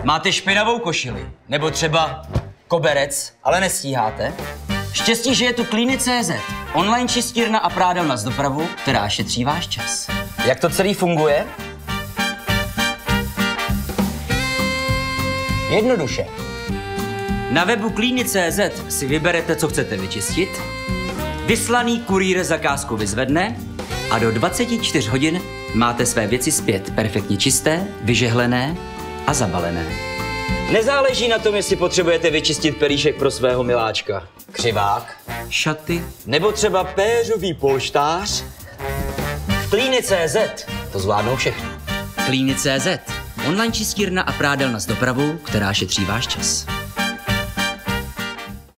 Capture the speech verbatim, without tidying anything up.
Máte špinavou košili, nebo třeba koberec, ale nestíháte? Štěstí, že je tu Klíny tečka cé zet, online čistírna a prádelna z dopravu, která šetří váš čas. Jak to celý funguje? Jednoduše. Na webu Klíny tečka cé zet si vyberete, co chcete vyčistit, vyslaný kurýr zakázku vyzvedne a do dvaceti čtyř hodin máte své věci zpět perfektně čisté, vyžehlené a zabalené. Nezáleží na tom, jestli potřebujete vyčistit pelíšek pro svého miláčka, křivák, šaty nebo třeba péřový polštář. V Klíny tečka cé zet to zvládnou všechno. Klíny tečka cé zet, online čistírna a prádelna s dopravou, která šetří váš čas.